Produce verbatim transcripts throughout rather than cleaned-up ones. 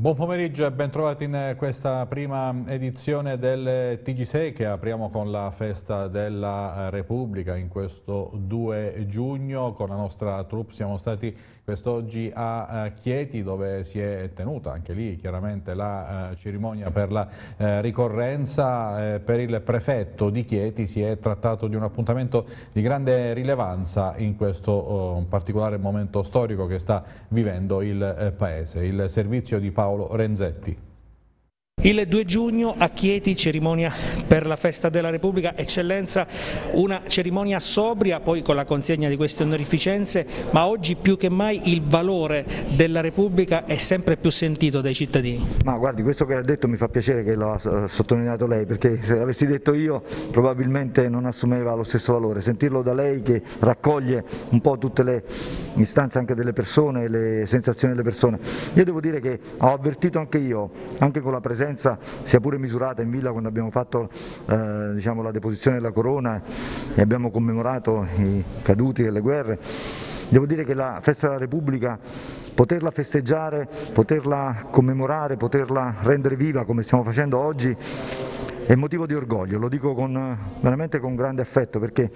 Buon pomeriggio e bentrovati in questa prima edizione del T G sei che apriamo con la festa della Repubblica in questo due giugno. Con la nostra troupe siamo stati quest'oggi a Chieti, dove si è tenuta anche lì chiaramente la cerimonia per la ricorrenza. Per il prefetto di Chieti si è trattato di un appuntamento di grande rilevanza in questo particolare momento storico che sta vivendo il Paese. Il servizio di Paolo Renzetti. Il due giugno a Chieti, cerimonia per la festa della Repubblica, eccellenza, una cerimonia sobria, poi con la consegna di queste onorificenze, ma oggi più che mai il valore della Repubblica è sempre più sentito dai cittadini. Ma guardi, questo che ha detto mi fa piacere che lo ha sottolineato lei, perché se l'avessi detto io probabilmente non assumeva lo stesso valore. Sentirlo da lei che raccoglie un po' tutte le istanze anche delle persone, le sensazioni delle persone. Io devo dire che ho avvertito anche io, anche con la presenza sia pure misurata in villa quando abbiamo fatto eh, diciamo, la deposizione della corona e abbiamo commemorato i caduti delle guerre. Devo dire che la festa della Repubblica, poterla festeggiare, poterla commemorare, poterla rendere viva come stiamo facendo oggi è motivo di orgoglio, lo dico con, veramente con grande affetto, perché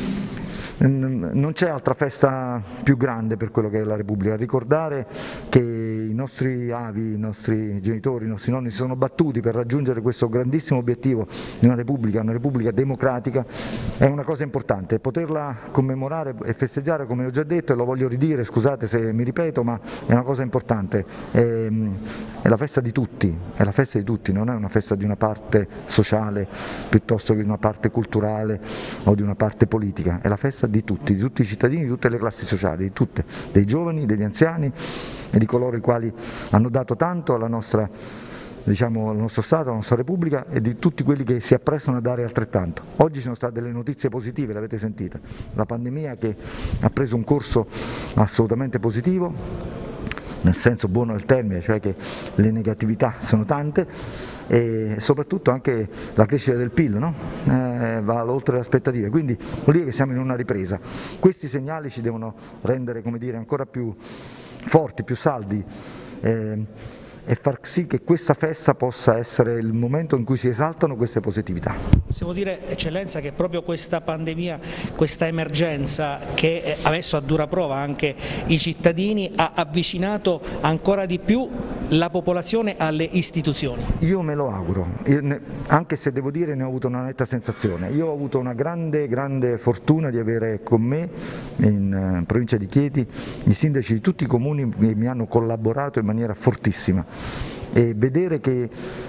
non c'è altra festa più grande per quello che è la Repubblica. Ricordare che i nostri avi, i nostri genitori, i nostri nonni si sono battuti per raggiungere questo grandissimo obiettivo di una Repubblica, una Repubblica democratica, è una cosa importante. Poterla commemorare e festeggiare, come ho già detto, e lo voglio ridire, scusate se mi ripeto, ma è una cosa importante. È, è la festa di tutti, è la festa di tutti, non è una festa di una parte sociale piuttosto che di una parte culturale o di una parte politica, è la festa di tutti, di tutti i cittadini, di tutte le classi sociali, di tutte, dei giovani, degli anziani e di coloro i quali hanno dato tanto alla nostra, diciamo, al nostro Stato, alla nostra Repubblica, e di tutti quelli che si apprestano a dare altrettanto. Oggi sono state delle notizie positive, le avete sentite, la pandemia che ha preso un corso assolutamente positivo, nel senso buono del termine, cioè che le negatività sono tante, e soprattutto anche la crescita del P I L, no? eh, va oltre le aspettative, quindi vuol dire che siamo in una ripresa. Questi segnali ci devono rendere, come dire, ancora più forti, più saldi, eh, e far sì che questa festa possa essere il momento in cui si esaltano queste positività. Possiamo dire, eccellenza, che proprio questa pandemia, questa emergenza che ha messo a dura prova anche i cittadini, ha avvicinato ancora di più la popolazione alle istituzioni? Io me lo auguro, io ne, anche se devo dire ne ho avuto una netta sensazione. Io ho avuto una grande, grande fortuna di avere con me in uh, provincia di Chieti i sindaci di tutti i comuni che mi hanno collaborato in maniera fortissima, e vedere che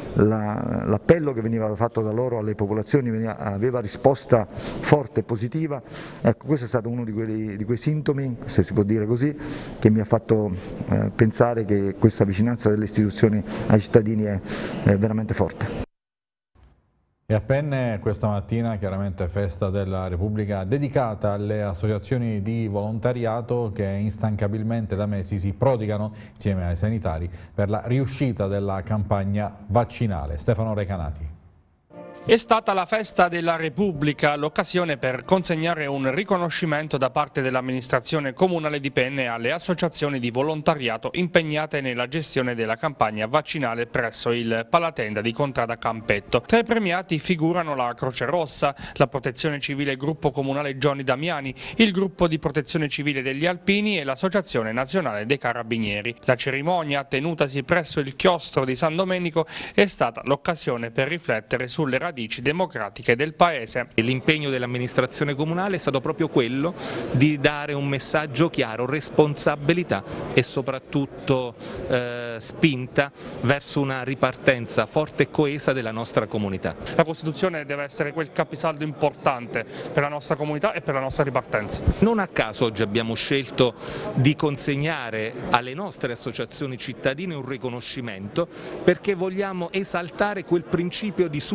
la, l'appello che veniva fatto da loro alle popolazioni veniva, aveva risposta forte e positiva, ecco, questo è stato uno di, quelli, di quei sintomi, se si può dire così, che mi ha fatto eh, pensare che questa vicinanza delle istituzioni ai cittadini è, è veramente forte. E a Penne questa mattina chiaramente festa della Repubblica dedicata alle associazioni di volontariato che instancabilmente da mesi si prodigano insieme ai sanitari per la riuscita della campagna vaccinale. Stefano Recanati. È stata la festa della Repubblica l'occasione per consegnare un riconoscimento da parte dell'amministrazione comunale di Penne alle associazioni di volontariato impegnate nella gestione della campagna vaccinale presso il Palatenda di Contrada Campetto. Tra i premiati figurano la Croce Rossa, la Protezione Civile Gruppo Comunale Gionni Damiani, il Gruppo di Protezione Civile degli Alpini e l'Associazione Nazionale dei Carabinieri. La cerimonia, tenutasi presso il chiostro di San Domenico, è stata l'occasione per riflettere sulle radici democratiche del Paese. L'impegno dell'amministrazione comunale è stato proprio quello di dare un messaggio chiaro, responsabilità e soprattutto eh, spinta verso una ripartenza forte e coesa della nostra comunità. La Costituzione deve essere quel capisaldo importante per la nostra comunità e per la nostra ripartenza. Non a caso oggi abbiamo scelto di consegnare alle nostre associazioni cittadine un riconoscimento, perché vogliamo esaltare quel principio di sussidiarietà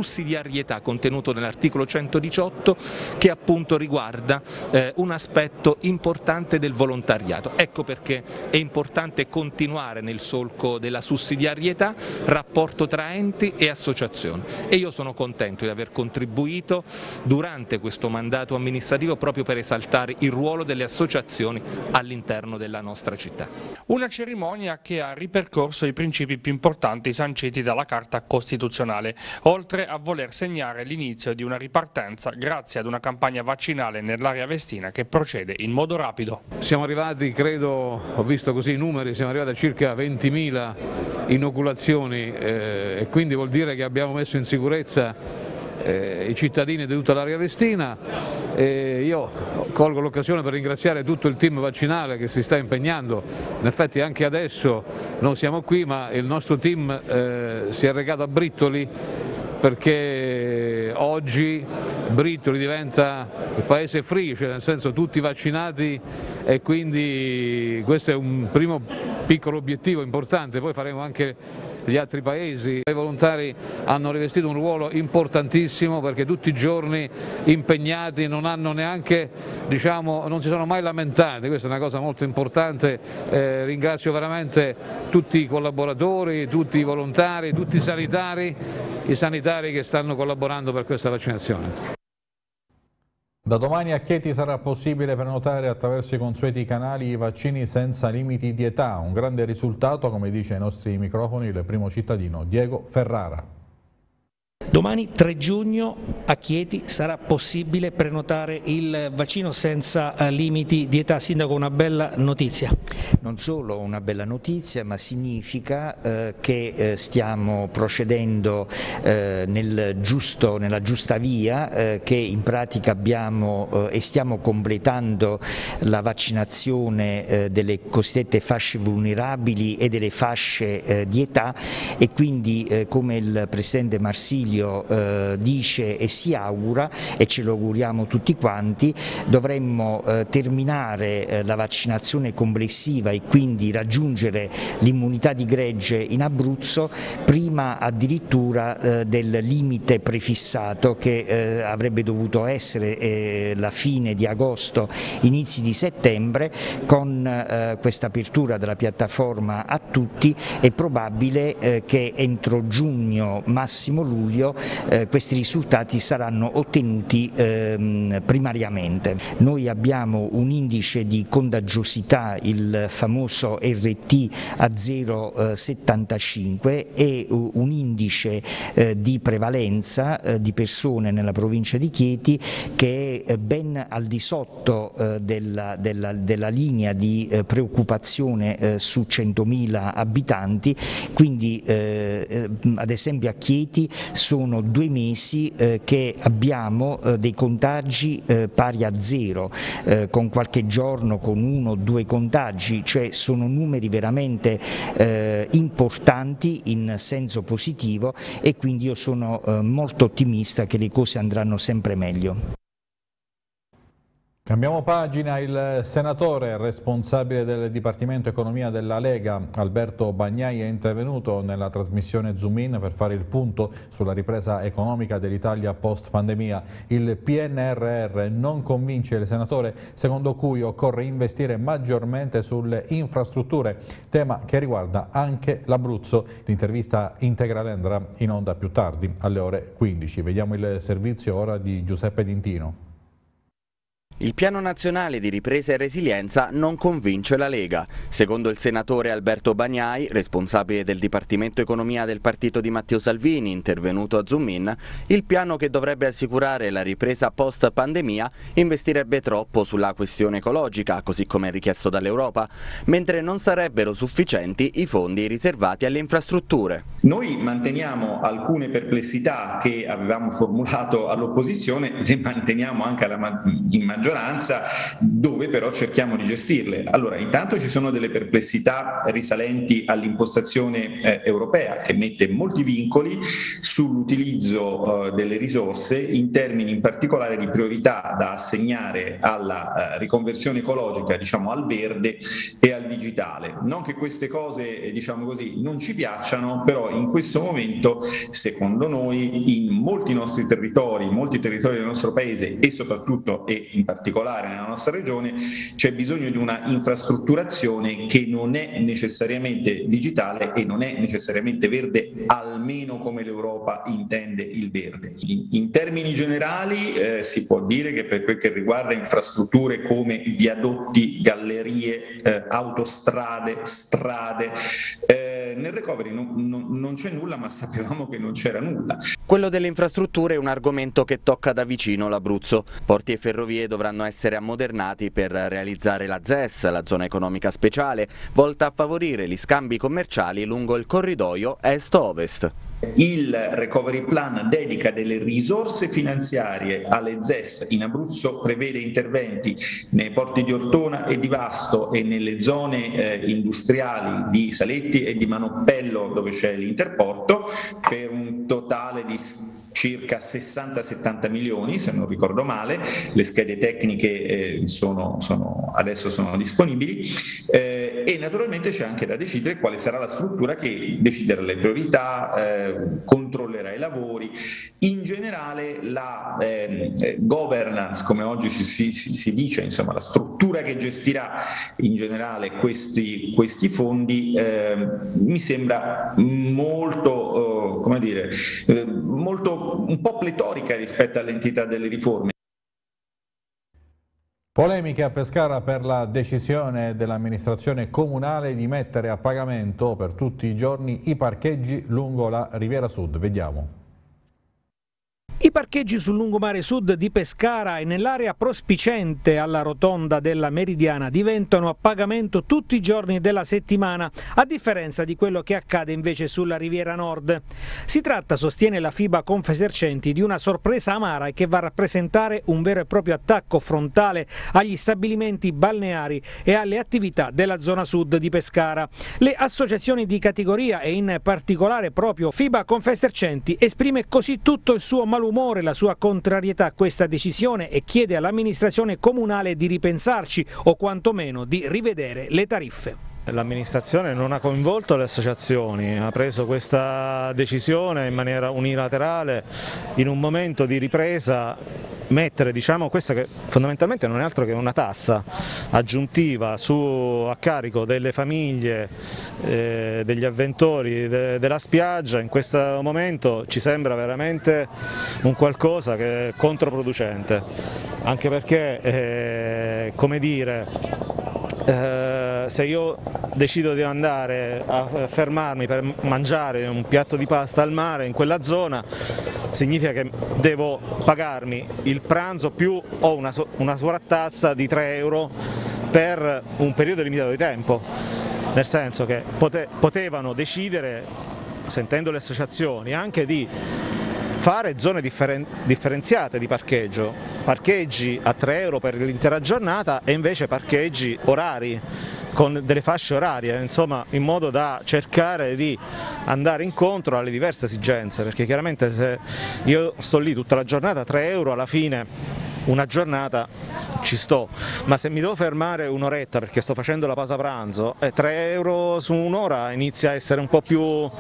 sussidiarietà contenuto nell'articolo centodiciotto, che appunto riguarda eh, un aspetto importante del volontariato. Ecco perché è importante continuare nel solco della sussidiarietà, rapporto tra enti e associazioni, e io sono contento di aver contribuito durante questo mandato amministrativo proprio per esaltare il ruolo delle associazioni all'interno della nostra città. Una cerimonia che ha ripercorso i principi più importanti sanciti dalla Carta Costituzionale, oltre a voler segnare l'inizio di una ripartenza grazie ad una campagna vaccinale nell'area vestina che procede in modo rapido. Siamo arrivati, credo, ho visto così i numeri, siamo arrivati a circa ventimila inoculazioni eh, e quindi vuol dire che abbiamo messo in sicurezza eh, i cittadini di tutta l'area vestina. E io colgo l'occasione per ringraziare tutto il team vaccinale che si sta impegnando. In effetti anche adesso non siamo qui, ma il nostro team eh, si è recato a Brittoli, perché oggi Brittoli diventa il paese free, cioè nel senso tutti vaccinati, e quindi questo è un primo piccolo obiettivo importante. Poi faremo anche gli altri paesi. I volontari hanno rivestito un ruolo importantissimo, perché tutti i giorni impegnati, non hanno neanche, diciamo, non si sono mai lamentati, questa è una cosa molto importante. Eh, ringrazio veramente tutti i collaboratori, tutti i volontari, tutti i sanitari, i sanitari che stanno collaborando per questa vaccinazione. Da domani a Chieti sarà possibile prenotare attraverso i consueti canali i vaccini senza limiti di età. Un grande risultato, come dice ai nostri microfoni il primo cittadino Diego Ferrara. Domani tre giugno a Chieti sarà possibile prenotare il vaccino senza limiti di età. Sindaco, una bella notizia. Non solo una bella notizia, ma significa eh, che eh, stiamo procedendo eh, nel giusto, nella giusta via, eh, che in pratica abbiamo eh, e stiamo completando la vaccinazione eh, delle cosiddette fasce vulnerabili e delle fasce eh, di età, e quindi eh, come il Presidente Marsilio Eh, dice e si augura, e ce lo auguriamo tutti quanti, dovremmo eh, terminare eh, la vaccinazione complessiva e quindi raggiungere l'immunità di gregge in Abruzzo prima addirittura eh, del limite prefissato, che eh, avrebbe dovuto essere eh, la fine di agosto, inizi di settembre. Con eh, questa apertura della piattaforma a tutti è probabile eh, che entro giugno, massimo luglio, Eh, questi risultati saranno ottenuti ehm, primariamente. Noi abbiamo un indice di contagiosità, il famoso R T a zero virgola settantacinque, e uh, un indice eh, di prevalenza eh, di persone nella provincia di Chieti che è ben al di sotto eh, della, della, della linea di eh, preoccupazione eh, su centomila abitanti. Quindi eh, ad esempio a Chieti sono due mesi eh, che abbiamo eh, dei contagi eh, pari a zero, eh, con qualche giorno con uno o due contagi, cioè sono numeri veramente eh, importanti in senso positivo, e quindi io sono eh, molto ottimista che le cose andranno sempre meglio. Cambiamo pagina. Il senatore responsabile del Dipartimento Economia della Lega, Alberto Bagnai, è intervenuto nella trasmissione Zoom In per fare il punto sulla ripresa economica dell'Italia post pandemia. Il P N R R non convince il senatore, secondo cui occorre investire maggiormente sulle infrastrutture, tema che riguarda anche l'Abruzzo. L'intervista integrale andrà in onda più tardi, alle ore quindici. Vediamo il servizio ora di Giuseppe Dintino. Il piano nazionale di ripresa e resilienza non convince la Lega. Secondo il senatore Alberto Bagnai, responsabile del Dipartimento Economia del partito di Matteo Salvini, intervenuto a Zoom In, il piano che dovrebbe assicurare la ripresa post pandemia investirebbe troppo sulla questione ecologica, così come richiesto dall'Europa, mentre non sarebbero sufficienti i fondi riservati alle infrastrutture. Noi manteniamo alcune perplessità che avevamo formulato all'opposizione, le manteniamo anche alla, in maggior maggioranza, dove però cerchiamo di gestirle. Allora, intanto ci sono delle perplessità risalenti all'impostazione eh, europea, che mette molti vincoli sull'utilizzo eh, delle risorse in termini in particolare di priorità da assegnare alla eh, riconversione ecologica, diciamo al verde e al digitale. Non che queste cose, eh, diciamo così, non ci piacciono, però in questo momento, secondo noi, in molti nostri territori, in molti territori del nostro paese e soprattutto e in particolare nella nostra regione, c'è bisogno di una infrastrutturazione che non è necessariamente digitale e non è necessariamente verde, almeno come l'Europa intende il verde. In, in termini generali eh, si può dire che per quel che riguarda infrastrutture come viadotti, gallerie, eh, autostrade, strade, eh, nel recovery non, non, non c'è nulla, ma sapevamo che non c'era nulla. Quello delle infrastrutture è un argomento che tocca da vicino l'Abruzzo. Porti e ferrovie dovranno essere ammodernati per realizzare la Z E S, la zona economica speciale, volta a favorire gli scambi commerciali lungo il corridoio est-ovest. Il recovery plan dedica delle risorse finanziarie alle Z E S in Abruzzo, prevede interventi nei porti di Ortona e di Vasto e nelle zone eh, industriali di Saletti e di Manoppello, dove c'è l'interporto, per un totale di circa sessanta settanta milioni, se non ricordo male. Le schede tecniche eh, sono, sono, adesso sono disponibili eh, e naturalmente c'è anche da decidere quale sarà la struttura che deciderà le priorità, eh, controllerà i lavori. In generale la eh, governance, come oggi si, si, si dice, insomma la struttura che gestirà in generale questi, questi fondi eh, mi sembra molto, eh, come dire, eh, molto un po' pletorica rispetto all'entità delle riforme. Polemiche a Pescara per la decisione dell'amministrazione comunale di mettere a pagamento per tutti i giorni i parcheggi lungo la Riviera Sud. Vediamo. I parcheggi sul lungomare sud di Pescara e nell'area prospicente alla rotonda della Meridiana diventano a pagamento tutti i giorni della settimana, a differenza di quello che accade invece sulla Riviera Nord. Si tratta, sostiene la FIBA Confesercenti, di una sorpresa amara e che va a rappresentare un vero e proprio attacco frontale agli stabilimenti balneari e alle attività della zona sud di Pescara. Le associazioni di categoria e in particolare proprio FIBA Confesercenti esprime così tutto il suo malumore, la sua contrarietà a questa decisione e chiede all'amministrazione comunale di ripensarci o quantomeno di rivedere le tariffe. L'amministrazione non ha coinvolto le associazioni, ha preso questa decisione in maniera unilaterale in un momento di ripresa, mettere diciamo questa che fondamentalmente non è altro che una tassa aggiuntiva su, a carico delle famiglie, eh, degli avventori de, della spiaggia. In questo momento ci sembra veramente un qualcosa che è controproducente, anche perché eh, come dire, Eh, se io decido di andare a fermarmi per mangiare un piatto di pasta al mare in quella zona, significa che devo pagarmi il pranzo più o una, una sovrattassa di tre euro per un periodo limitato di tempo, nel senso che pote, potevano decidere, sentendo le associazioni, anche di fare zone differen differenziate di parcheggio, parcheggi a tre euro per l'intera giornata e invece parcheggi orari con delle fasce orarie, insomma, in modo da cercare di andare incontro alle diverse esigenze, perché chiaramente se io sto lì tutta la giornata, tre euro alla fine una giornata ci sto, ma se mi devo fermare un'oretta perché sto facendo la pausa pranzo, eh, tre euro su un'ora inizia a essere un po' più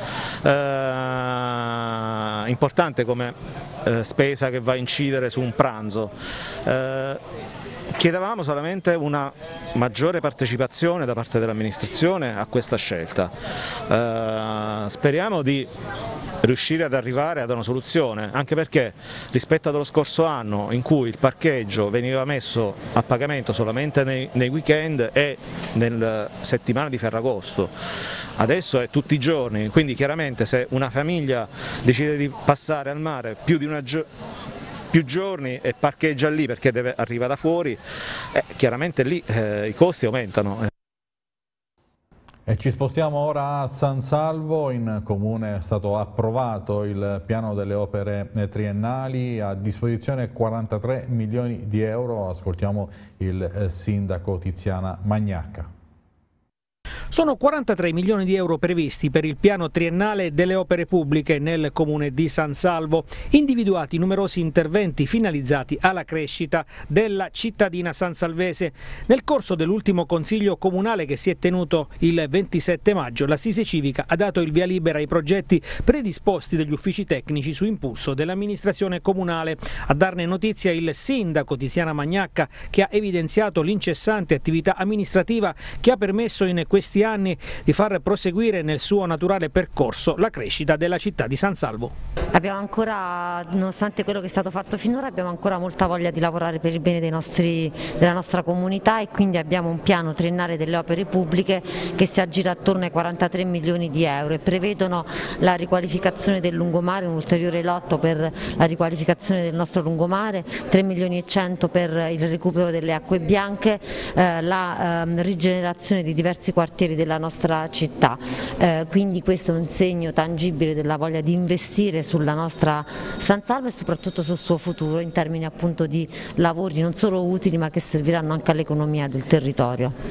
eh, importante come eh, spesa che va a incidere su un pranzo. Eh, Chiedevamo solamente una maggiore partecipazione da parte dell'amministrazione a questa scelta. Eh, speriamo di riuscire ad arrivare ad una soluzione, anche perché rispetto allo scorso anno in cui il parcheggio veniva messo a pagamento solamente nei, nei weekend e nella settimana di Ferragosto, adesso è tutti i giorni, quindi chiaramente se una famiglia decide di passare al mare più di una giornata più giorni e parcheggia lì perché deve, arriva da fuori, eh, chiaramente lì eh, i costi aumentano. E ci spostiamo ora a San Salvo. In comune è stato approvato il piano delle opere triennali, a disposizione quarantatré milioni di euro. Ascoltiamo il sindaco Tiziana Magnacca. Sono quarantatré milioni di euro previsti per il piano triennale delle opere pubbliche nel comune di San Salvo, individuati numerosi interventi finalizzati alla crescita della cittadina sansalvese. Nel corso dell'ultimo consiglio comunale che si è tenuto il ventisette maggio, l'Assise Civica ha dato il via libera ai progetti predisposti dagli uffici tecnici su impulso dell'amministrazione comunale. A darne notizia il sindaco Tiziana Magnacca, che ha evidenziato l'incessante attività amministrativa che ha permesso in questi anni di far proseguire nel suo naturale percorso la crescita della città di San Salvo. Abbiamo ancora, nonostante quello che è stato fatto finora, abbiamo ancora molta voglia di lavorare per il bene dei nostri, della nostra comunità, e quindi abbiamo un piano triennale delle opere pubbliche che si aggira attorno ai quarantatré milioni di euro e prevedono la riqualificazione del lungomare, un ulteriore lotto per la riqualificazione del nostro lungomare, tre milioni e cento per il recupero delle acque bianche, eh, la eh, rigenerazione di diversi quartieri della nostra città, eh, quindi questo è un segno tangibile della voglia di investire sulla nostra San Salvo e soprattutto sul suo futuro in termini appunto di lavori non solo utili ma che serviranno anche all'economia del territorio.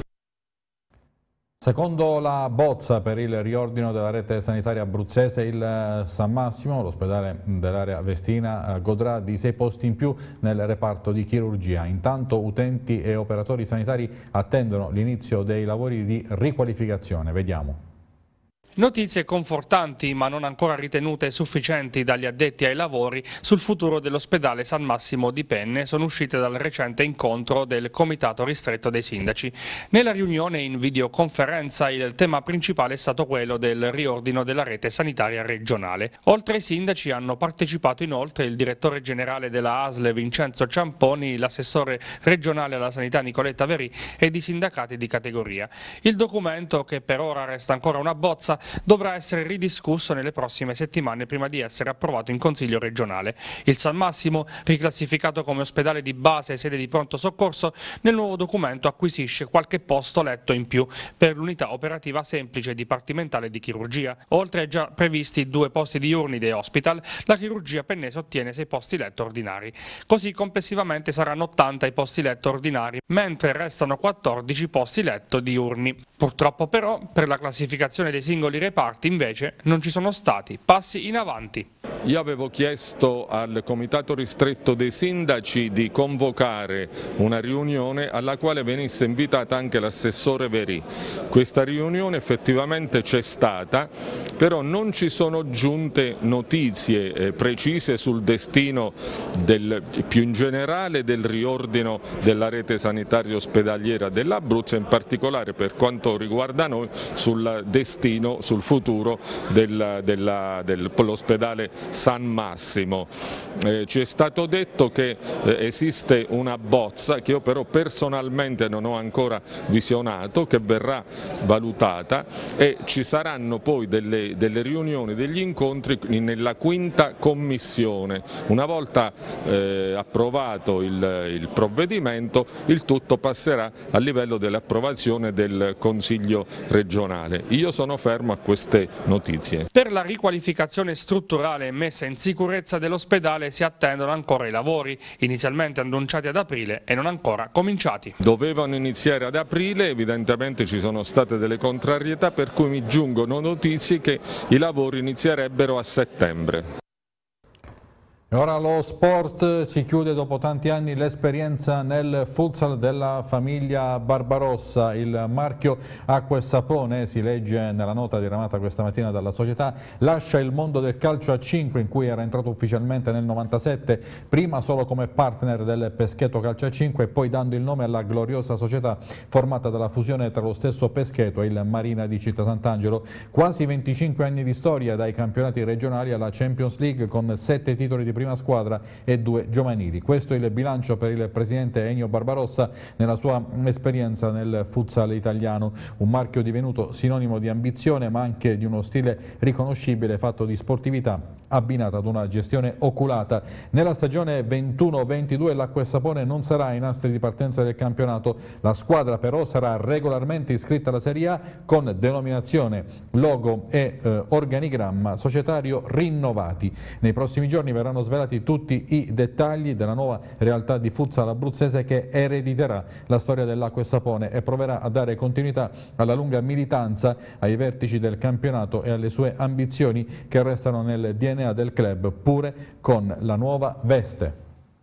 Secondo la bozza per il riordino della rete sanitaria abruzzese, il San Massimo, l'ospedale dell'area Vestina, godrà di sei posti in più nel reparto di chirurgia. Intanto utenti e operatori sanitari attendono l'inizio dei lavori di riqualificazione. Vediamo. Notizie confortanti, ma non ancora ritenute sufficienti dagli addetti ai lavori sul futuro dell'ospedale San Massimo di Penne sono uscite dal recente incontro del Comitato Ristretto dei Sindaci. Nella riunione in videoconferenza il tema principale è stato quello del riordino della rete sanitaria regionale. Oltre ai sindaci hanno partecipato inoltre il direttore generale della A S L Vincenzo Ciamponi, l'assessore regionale alla sanità Nicoletta Verì ed i sindacati di categoria. Il documento, che per ora resta ancora una bozza, dovrà essere ridiscusso nelle prossime settimane prima di essere approvato in Consiglio regionale. Il San Massimo, riclassificato come ospedale di base e sede di pronto soccorso, nel nuovo documento acquisisce qualche posto letto in più per l'unità operativa semplice dipartimentale di chirurgia. Oltre ai già previsti due posti diurni dei hospital, la chirurgia pennese ottiene sei posti letto ordinari. Così complessivamente saranno ottanta i posti letto ordinari, mentre restano quattordici posti letto diurni. Purtroppo però, per la classificazione dei singoli reparti invece non ci sono stati passi in avanti. Io avevo chiesto al Comitato Ristretto dei Sindaci di convocare una riunione alla quale venisse invitata anche l'assessore Verì. Questa riunione effettivamente c'è stata, però non ci sono giunte notizie eh, precise sul destino del, più in generale del riordino della rete sanitaria ospedaliera dell'Abruzzo, in particolare per quanto riguarda noi sul destino, sul futuro del, della, dell'ospedale San Massimo. Eh, ci è stato detto che eh, esiste una bozza che io però personalmente non ho ancora visionato, che verrà valutata, e ci saranno poi delle, delle riunioni, degli incontri nella quinta commissione. Una volta eh, approvato il, il provvedimento, il tutto passerà a livello dell'approvazione del Consiglio regionale. Io sono fermo a queste notizie. Per la riqualificazione strutturale e messa in sicurezza dell'ospedale si attendono ancora i lavori, inizialmente annunciati ad aprile e non ancora cominciati. Dovevano iniziare ad aprile, evidentemente ci sono state delle contrarietà, per cui mi giungono notizie che i lavori inizierebbero a settembre. E ora lo sport. Si chiude dopo tanti anni l'esperienza nel futsal della famiglia Barbarossa. Il marchio Acqua e Sapone, si legge nella nota diramata questa mattina dalla società, lascia il mondo del calcio a cinque, in cui era entrato ufficialmente nel novantasette, prima solo come partner del Pescheto Calcio a cinque e poi dando il nome alla gloriosa società formata dalla fusione tra lo stesso Pescheto e il Marina di Città Sant'Angelo. Quasi venticinque anni di storia, dai campionati regionali alla Champions League, con sette titoli di prima prima squadra e due giovanili. Questo è il bilancio per il presidente Ennio Barbarossa nella sua esperienza nel futsal italiano, un marchio divenuto sinonimo di ambizione ma anche di uno stile riconoscibile fatto di sportività abbinata ad una gestione oculata. Nella stagione ventuno ventidue l'acqua e sapone non sarà ai nastri di partenza del campionato, la squadra però sarà regolarmente iscritta alla Serie A con denominazione, logo e eh, organigramma societario rinnovati. Nei prossimi giorni verranno svelati tutti i dettagli della nuova realtà di futsal abruzzese che erediterà la storia dell'acqua e sapone e proverà a dare continuità alla lunga militanza ai vertici del campionato e alle sue ambizioni che restano nel D N A del club pure con la nuova veste.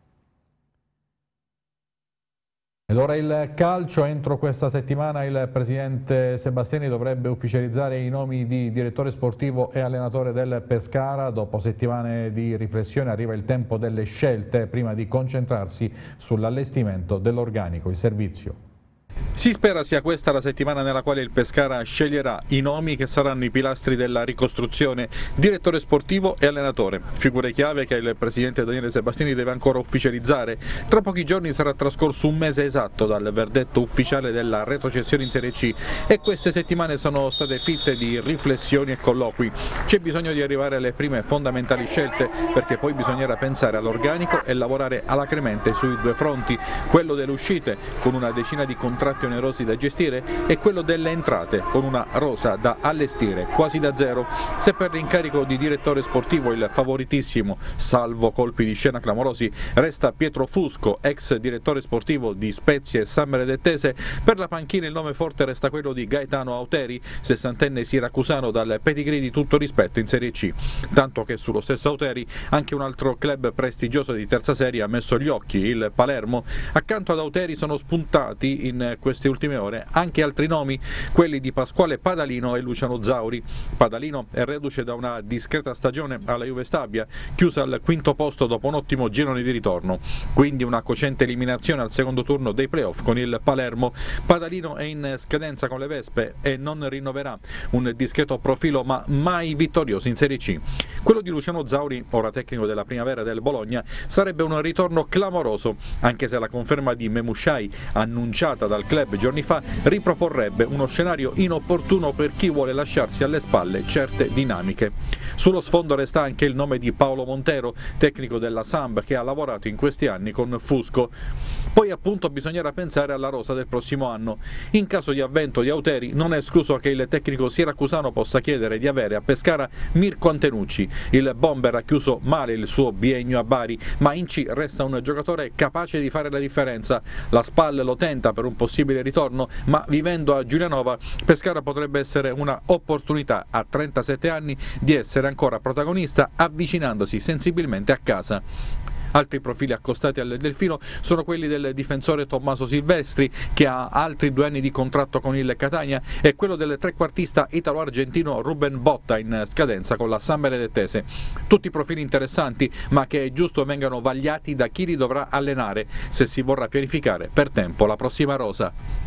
Ed ora il calcio. Entro questa settimana il presidente Sebastiani dovrebbe ufficializzare i nomi di direttore sportivo e allenatore del Pescara. Dopo settimane di riflessione arriva il tempo delle scelte prima di concentrarsi sull'allestimento dell'organico, il servizio. Si spera sia questa la settimana nella quale il Pescara sceglierà i nomi che saranno i pilastri della ricostruzione, direttore sportivo e allenatore, figure chiave che il presidente Daniele Sebastiani deve ancora ufficializzare. Tra pochi giorni sarà trascorso un mese esatto dal verdetto ufficiale della retrocessione in Serie C e queste settimane sono state fitte di riflessioni e colloqui. C'è bisogno di arrivare alle prime fondamentali scelte perché poi bisognerà pensare all'organico e lavorare alacremente sui due fronti, quello delle uscite con una decina di contratti onerosi da gestire e quello delle entrate con una rosa da allestire quasi da zero. Se per l'incarico di direttore sportivo il favoritissimo, salvo colpi di scena clamorosi, resta Pietro Fusco, ex direttore sportivo di Spezia e San Benedettese, per la panchina il nome forte resta quello di Gaetano Auteri, sessantenne siracusano dal pedigree di tutto rispetto in Serie C, tanto che sullo stesso Auteri anche un altro club prestigioso di terza serie ha messo gli occhi, il Palermo. Accanto ad Auteri sono spuntati in queste ultime ore anche altri nomi, quelli di Pasquale Padalino e Luciano Zauri. Padalino è reduce da una discreta stagione alla Juve Stabia, chiusa al quinto posto dopo un ottimo girone di ritorno, quindi una cocente eliminazione al secondo turno dei playoff con il Palermo. Padalino è in scadenza con le Vespe e non rinnoverà, un discreto profilo ma mai vittorioso in Serie C. Quello di Luciano Zauri, ora tecnico della primavera del Bologna, sarebbe un ritorno clamoroso, anche se la conferma di Memushai annunciata dal club giorni fa riproporrebbe uno scenario inopportuno per chi vuole lasciarsi alle spalle certe dinamiche. Sullo sfondo resta anche il nome di Paolo Montero, tecnico della Samb che ha lavorato in questi anni con Fusco. Poi appunto bisognerà pensare alla rosa del prossimo anno. In caso di avvento di Auteri non è escluso che il tecnico siracusano possa chiedere di avere a Pescara Mirko Antenucci. Il bomber ha chiuso male il suo biennio a Bari, ma in C resta un giocatore capace di fare la differenza. La Spal lo tenta per un possibile ritorno, ma vivendo a Giulianova Pescara potrebbe essere una opportunità a trentasette anni di essere ancora protagonista avvicinandosi sensibilmente a casa. Altri profili accostati al Delfino sono quelli del difensore Tommaso Silvestri, che ha altri due anni di contratto con il Catania, e quello del trequartista italo-argentino Ruben Botta in scadenza con la San Benedettese. Tutti profili interessanti, ma che è giusto vengano vagliati da chi li dovrà allenare, se si vorrà pianificare per tempo la prossima rosa.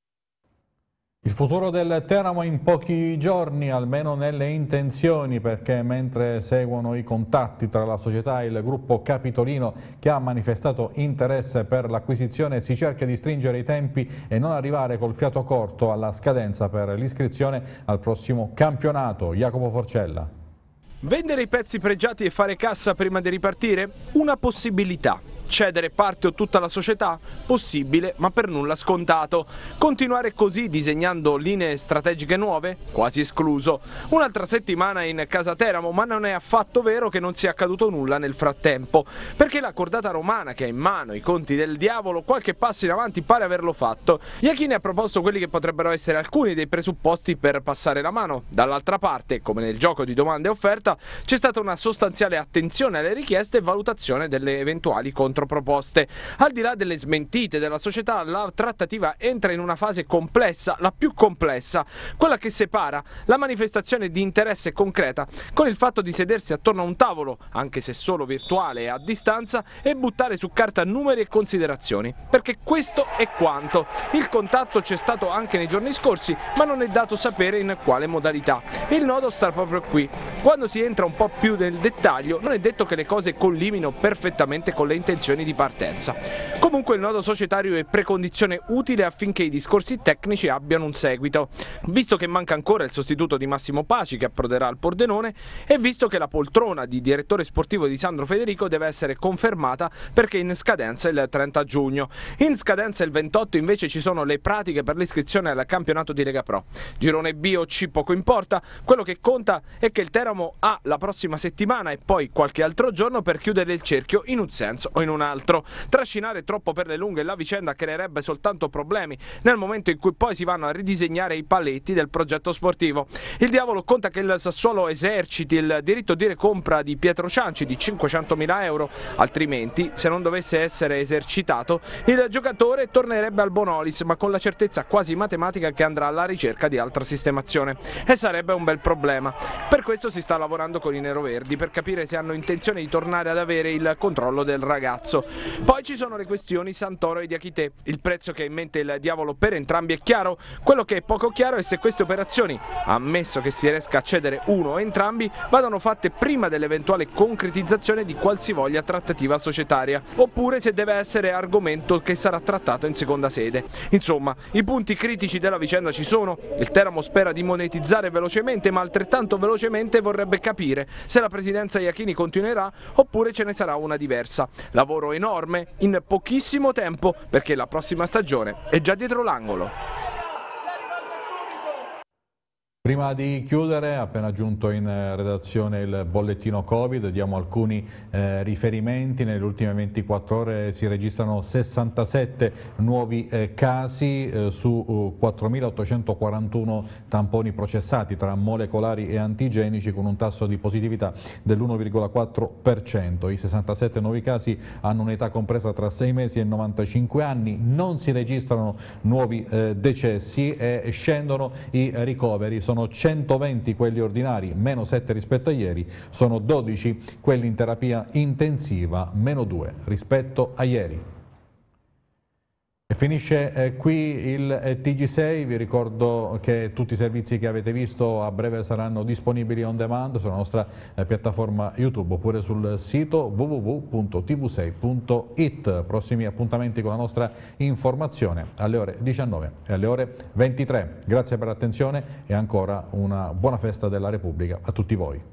Il futuro del Teramo in pochi giorni, almeno nelle intenzioni, perché mentre seguono i contatti tra la società e il gruppo capitolino che ha manifestato interesse per l'acquisizione, si cerca di stringere i tempi e non arrivare col fiato corto alla scadenza per l'iscrizione al prossimo campionato. Jacopo Forcella. Vendere i pezzi pregiati e fare cassa prima di ripartire? Una possibilità. Cedere parte o tutta la società? Possibile, ma per nulla scontato. Continuare così disegnando linee strategiche nuove? Quasi escluso. Un'altra settimana in casa Teramo, ma non è affatto vero che non sia accaduto nulla nel frattempo, perché la cordata romana che ha in mano i conti del diavolo qualche passo in avanti pare averlo fatto. Iachini ha proposto quelli che potrebbero essere alcuni dei presupposti per passare la mano. Dall'altra parte, come nel gioco di domanda e offerta, c'è stata una sostanziale attenzione alle richieste e valutazione delle eventuali controparti. controproposte. Al di là delle smentite della società, la trattativa entra in una fase complessa, la più complessa, quella che separa la manifestazione di interesse concreta con il fatto di sedersi attorno a un tavolo, anche se solo virtuale e a distanza, e buttare su carta numeri e considerazioni. Perché questo è quanto. Il contatto c'è stato anche nei giorni scorsi, ma non è dato sapere in quale modalità. Il nodo sta proprio qui. Quando si entra un po' più nel dettaglio, non è detto che le cose collimino perfettamente con le intenzioni di partenza. Comunque il nodo societario è precondizione utile affinché i discorsi tecnici abbiano un seguito. Visto che manca ancora il sostituto di Massimo Paci che approderà al Pordenone, e visto che la poltrona di direttore sportivo di Sandro Federico deve essere confermata perché in scadenza il trenta giugno. In scadenza il ventotto invece ci sono le pratiche per l'iscrizione al campionato di Lega Pro. Girone B o C poco importa, quello che conta è che il Teramo ha la prossima settimana e poi qualche altro giorno per chiudere il cerchio in un senso o in un altro. Trascinare troppo per le lunghe la vicenda creerebbe soltanto problemi nel momento in cui poi si vanno a ridisegnare i paletti del progetto sportivo. Il diavolo conta che il Sassuolo eserciti il diritto di recompra di Pietro Cianci di cinquecentomila euro, altrimenti, se non dovesse essere esercitato, il giocatore tornerebbe al Bonolis, ma con la certezza quasi matematica che andrà alla ricerca di altra sistemazione. E sarebbe un bel problema. Per questo si sta lavorando con i neroverdi per capire se hanno intenzione di tornare ad avere il controllo del ragazzo. Poi ci sono le questioni Santoro e Diakité. Il prezzo che ha in mente il diavolo per entrambi è chiaro, quello che è poco chiaro è se queste operazioni, ammesso che si riesca a cedere uno o entrambi, vadano fatte prima dell'eventuale concretizzazione di qualsivoglia trattativa societaria, oppure se deve essere argomento che sarà trattato in seconda sede. Insomma, i punti critici della vicenda ci sono. Il Teramo spera di monetizzare velocemente, ma altrettanto velocemente vorrebbe capire se la presidenza Iachini continuerà oppure ce ne sarà una diversa. Lavoro enorme in pochissimo tempo, perché la prossima stagione è già dietro l'angolo. Prima di chiudere, appena giunto in redazione il bollettino Covid, diamo alcuni eh, riferimenti. Nelle ultime ventiquattro ore si registrano sessantasette nuovi eh, casi eh, su uh, quattromilaottocentoquarantuno tamponi processati tra molecolari e antigenici, con un tasso di positività dell'uno virgola quattro per cento. I sessantasette nuovi casi hanno un'età compresa tra sei mesi e novantacinque anni, non si registrano nuovi eh, decessi e scendono i ricoveri. Sono centoventi quelli ordinari, meno sette rispetto a ieri, sono dodici quelli in terapia intensiva, meno due rispetto a ieri. E finisce eh, qui il eh, T G sei, vi ricordo che tutti i servizi che avete visto a breve saranno disponibili on demand sulla nostra eh, piattaforma YouTube oppure sul sito w w w punto t v sei punto it. Prossimi appuntamenti con la nostra informazione alle ore diciannove e alle ore ventitré. Grazie per l'attenzione e ancora una buona festa della Repubblica a tutti voi.